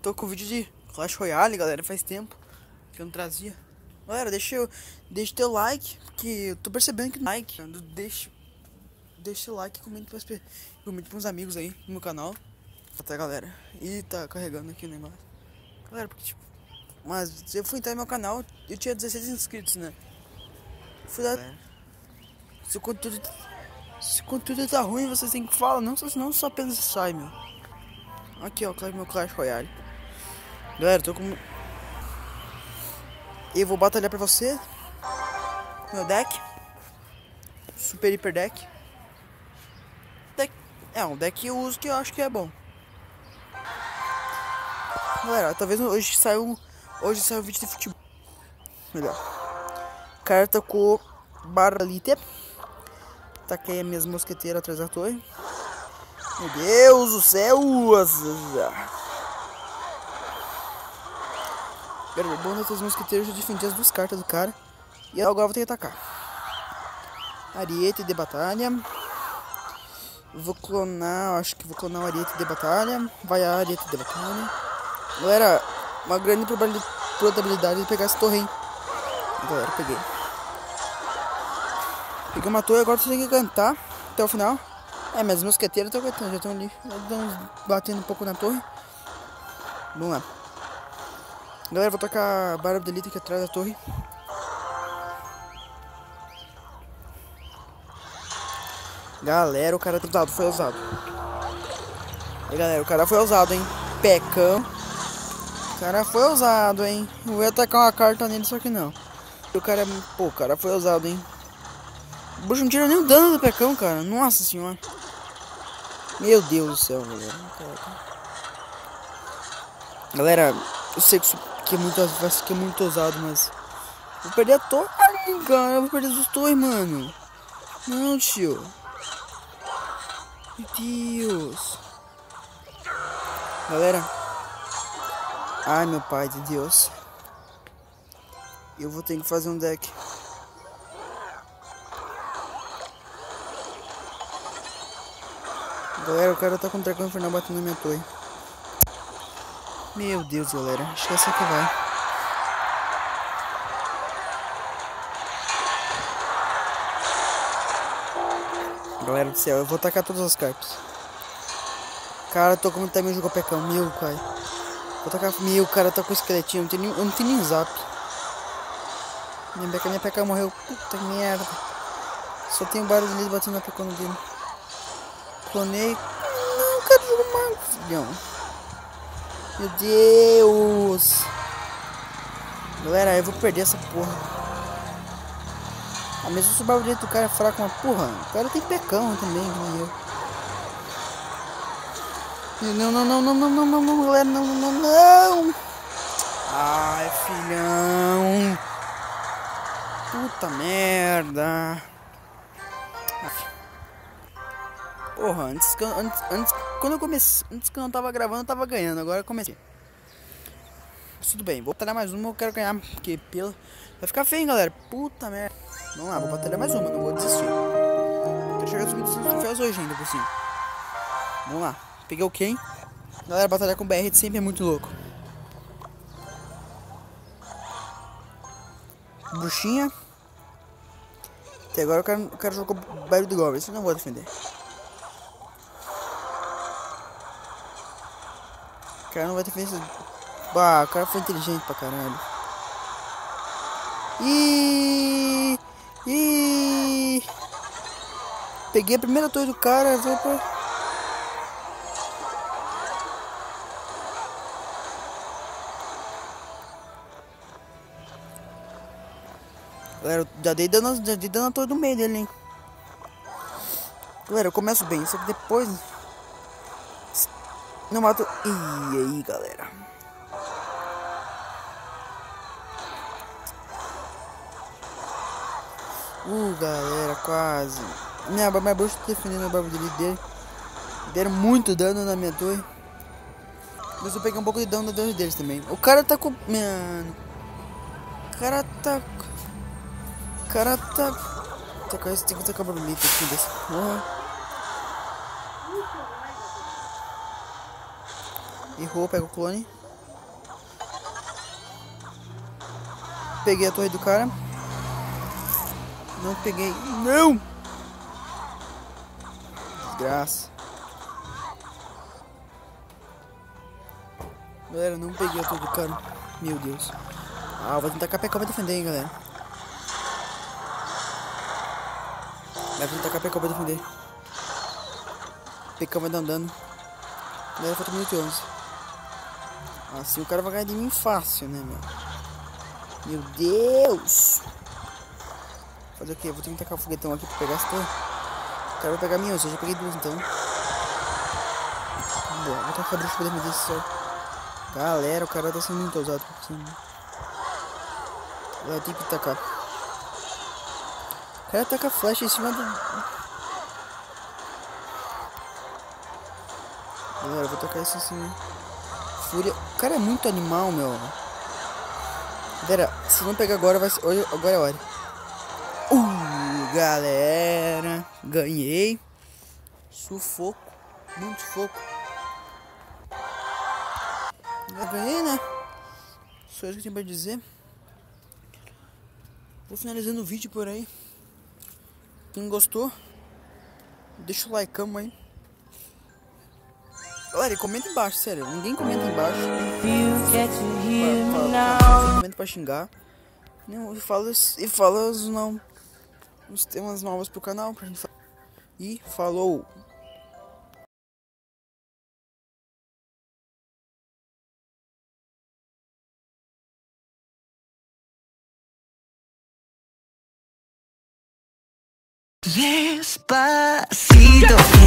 Tô com vídeo de Clash Royale, galera, faz tempo que eu não trazia. Galera, deixa teu like, porque eu tô percebendo que like, deixa o like e comente pros amigos aí no meu canal. Tá, galera? E tá carregando aqui o negócio. Galera, porque tipo, mas eu fui entrar no meu canal, eu tinha 16 inscritos, né? Fui lá. Se o conteúdo tá ruim, vocês têm que falar, não só apenas sai, meu. Aqui, ó, meu Clash Royale. Galera, tô com... Eu vou batalhar pra você. Meu deck. Super Hiper Deck. É um deck que eu uso que eu acho que é bom. Galera, talvez hoje saiu um vídeo de futebol. Melhor. Cara tacou Baralite. Taquei as minhas mosqueteiras atrás da torre. Meu Deus do céu! Galera, bom dessas mosqueteiras, eu defendi as duas cartas do cara. E agora eu vou ter que atacar. Ariete de batalha. Vou clonar, acho que vou clonar o Ariete de batalha. Vai a Ariete de batalha. Galera, uma grande probabilidade de pegar essa torre, hein? Galera, peguei. Peguei uma torre, agora você tem que cantar até o final. É, mas os mosqueteiros estão aguentando, já estão ali, batendo um pouco na torre. Vamos lá. Galera, vou tacar a barra de elite aqui atrás da torre. Galera, o cara foi usado. Aí, galera, o cara foi usado, hein? Pecão. O cara foi usado, hein? Eu ia atacar uma carta nele, só que não. O cara, pô, o cara foi usado, hein? O bucho não tira nem o dano do pecão, cara. Nossa senhora. Meu Deus do céu, galera. Galera, eu sei que é muito ousado, mas... Vou perder a torre. Ai, cara, eu vou perder as torres, mano. Não, tio. Meu Deus. Galera. Ai, meu pai de Deus. Eu vou ter que fazer um deck. Galera, o cara tá com o dragão infernal batendo na minha torre. Meu Deus, galera. Acho que essa aqui vai. Galera do céu, eu vou tacar todas as cartas. Cara, tô como também jogou pecão. Meu, pai. Vou tacar. Meu, cara tá com esqueletinho. Eu não tenho nem zap. Minha peca morreu. Puta merda. Só tem o barulho dele batendo na pecona dele. Clonei. Não, cara, jogou mal, filhão. Meu Deus. Galera, eu vou perder essa porra. A mesmo se o barulho do cara é fraco, uma porra. O cara tem pecão também, como eu. Não, galera, não. Ai, filhão. Puta merda. Porra, antes quando eu comecei, antes que eu não tava gravando, eu tava ganhando, agora eu comecei. Tudo bem, vou batalhar mais uma, eu quero ganhar, porque pela... Vai ficar feio, hein, galera. Puta merda. Vamos lá, vou batalhar mais uma, não vou desistir. Quero chegar aos 25 troféus hoje ainda, por cima. Vamos lá. Peguei o Ken. Galera, batalhar com BR de sempre é muito louco. Bruxinha. Até agora o cara jogou Bairro do Goblin, isso eu não vou defender. O cara não vai defender. Bah, o cara foi inteligente pra caralho. Peguei a primeira torre do cara, vou pra... Galera, já dei dano na torre do meio dele, hein. Galera, eu começo bem, só que depois... Não mato... E aí, galera. Galera, quase. Minha bruxa tá defendendo a barba dele. Deram muito dano na minha torre. Mas eu peguei um pouco de dano da torre deles também. O cara tá com... Mano... O cara tá... Tem que tacar barulhito aqui dessa porra. Errou, pega o clone. peguei a torre do cara. Não peguei. Não! Desgraça. Galera, não peguei a torre do cara. Meu Deus. Ah, vou tentar KPK pra defender, hein, galera. Vai tentar KPK pra defender. PK vai dar dano. Galera, falta 1 minuto e 11. Assim o cara vai ganhar de mim fácil, né, meu? Meu Deus! Fazer o quê? Vou ter que tacar o foguetão aqui pra pegar essa torre. O cara vai pegar a minha, eu já peguei 2 então. Boa, vou tacar a bruxa pra defender esse céu. Galera, o cara tá sendo muito ousado. Vai ter que tacar. O cara taca flecha em cima do... Galera, eu vou tacar isso assim. Fúria. O cara é muito animal, meu. Galera, se não pegar agora, vai ser... Agora é a hora. Galera. Ganhei. Sufoco. Muito sufoco. Eu ganhei, né? Só isso que eu tenho pra dizer. Vou finalizando o vídeo por aí. Quem gostou, deixa o like aí. Galera, comenta embaixo, sério. Ninguém comenta embaixo. Comenta pra xingar. Não, e fala os temas novos pro canal pra gente falar. E falou! Despacito